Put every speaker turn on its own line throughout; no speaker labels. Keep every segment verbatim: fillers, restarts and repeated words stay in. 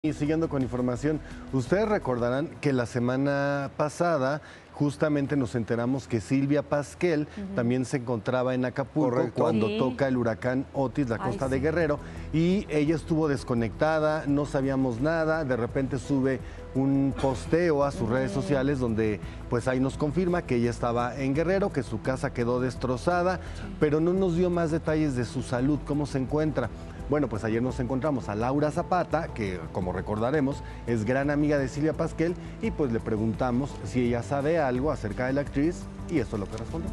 Y siguiendo con información, ustedes recordarán que la semana pasada justamente nos enteramos que Silvia Pasquel uh-huh. también se encontraba en Acapulco. Correcto. Cuando sí. toca el huracán Otis, la costa Ay, de sí. Guerrero, y ella estuvo desconectada, no sabíamos nada, de repente sube un posteo a sus uh-huh. redes sociales donde pues ahí nos confirma que ella estaba en Guerrero, que su casa quedó destrozada, sí. pero no nos dio más detalles de su salud, cómo se encuentra. Bueno, pues ayer nos encontramos a Laura Zapata, que como recordaremos es gran amiga de Silvia Pasquel, y pues le preguntamos si ella sabe algo acerca de la actriz, y esto es lo que respondió.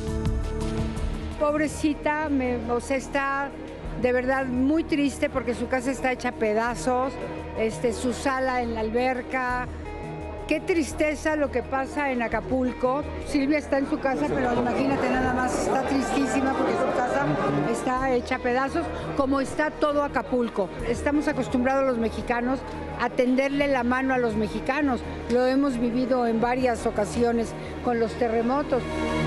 Pobrecita, me, o sea, está de verdad muy triste porque su casa está hecha a pedazos, este, su sala en la alberca. Qué tristeza lo que pasa en Acapulco. Silvia está en su casa, pero imagínate nada más, está tristísima porque su casa está hecha a pedazos, como está todo Acapulco. Estamos acostumbrados los mexicanos a tenderle la mano a los mexicanos. Lo hemos vivido en varias ocasiones con los terremotos.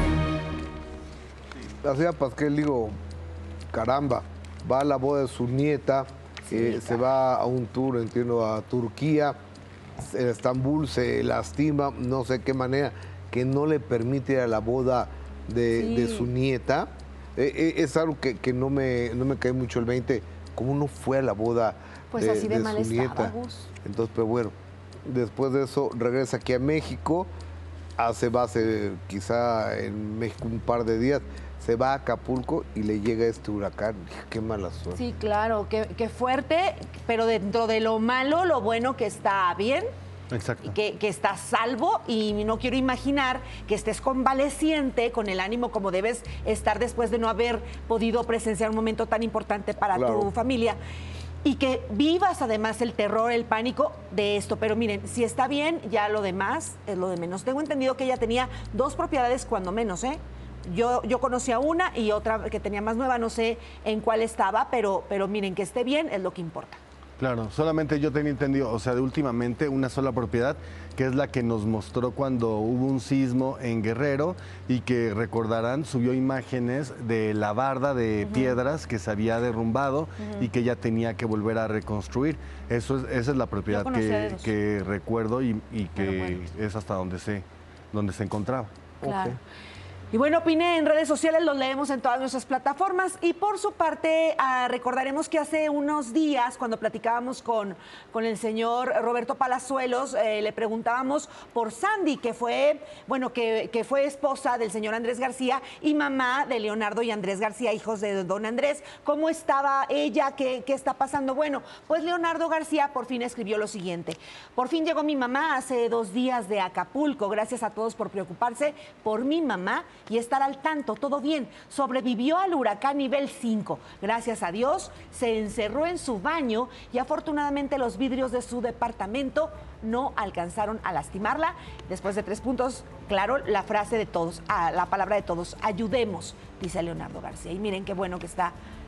La señora Pasquel, digo, caramba, va a la boda de su nieta, sí, eh, se va a un tour, entiendo, a Turquía. En Estambul se lastima, no sé qué manera, que no le permite ir a la boda de, sí. de su nieta. Eh, eh, es algo que, que no, me, no me cae mucho el veinte, como no fue a la boda
pues
de,
así de, de mal
su nieta.
Gus.
Entonces, pero bueno, después de eso regresa aquí a México, hace base quizá en México un par de días, se va a Acapulco y le llega este huracán. Qué mala suerte.
Sí, claro, qué, qué fuerte, pero dentro de lo malo, lo bueno que está bien.
Exacto.
Y que, que estás salvo, y no quiero imaginar que estés convaleciente con el ánimo como debes estar después de no haber podido presenciar un momento tan importante para claro. tu familia. Y que vivas además el terror, el pánico de esto. Pero miren, si está bien, ya lo demás es lo de menos. Tengo entendido que ella tenía dos propiedades cuando menos, ¿eh? Yo, yo conocía una y otra que tenía más nueva, no sé en cuál estaba, pero, pero miren, que esté bien es lo que importa.
Claro, solamente yo tenía entendido, o sea, de últimamente una sola propiedad, que es la que nos mostró cuando hubo un sismo en Guerrero, y que recordarán, subió imágenes de la barda de uh-huh. piedras que se había derrumbado uh-huh. y que ya tenía que volver a reconstruir. Eso es, esa es la propiedad que, que recuerdo y, y que bueno. es hasta donde se, donde se encontraba.
Claro.
Okay.
Y bueno, opine en redes sociales, los leemos en todas nuestras plataformas. Y por su parte, uh, recordaremos que hace unos días, cuando platicábamos con, con el señor Roberto Palazuelos, eh, le preguntábamos por Sandy, que fue, bueno, que, que fue esposa del señor Andrés García y mamá de Leonardo y Andrés García, hijos de don Andrés. ¿Cómo estaba ella? ¿Qué, qué está pasando? Bueno, pues Leonardo García por fin escribió lo siguiente. Por fin llegó mi mamá hace dos días de Acapulco. Gracias a todos por preocuparse por mi mamá y estar al tanto, todo bien. Sobrevivió al huracán nivel cinco. Gracias a Dios, se encerró en su baño y afortunadamente los vidrios de su departamento no alcanzaron a lastimarla. Después de tres puntos, claro, la frase de todos, ah, la palabra de todos, ayudemos, dice Leonardo García. Y miren qué bueno que está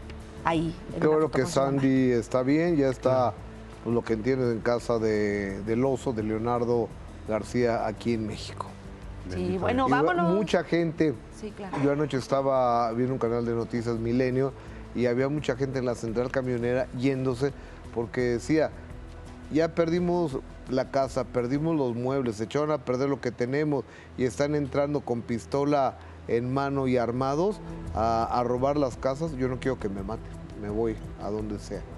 ahí.
Qué bueno que Sandy está bien, ya está, pues, lo que entiendes, en casa de, del oso, de Leonardo García, aquí en México.
Sí, bueno,
y
vámonos.
Mucha gente,
sí, claro.
Yo anoche estaba viendo un canal de noticias Milenio y había mucha gente en la central camionera yéndose porque decía, ya perdimos la casa, perdimos los muebles, se echaron a perder lo que tenemos y están entrando con pistola en mano y armados a, a robar las casas. Yo no quiero que me maten, me voy a donde sea.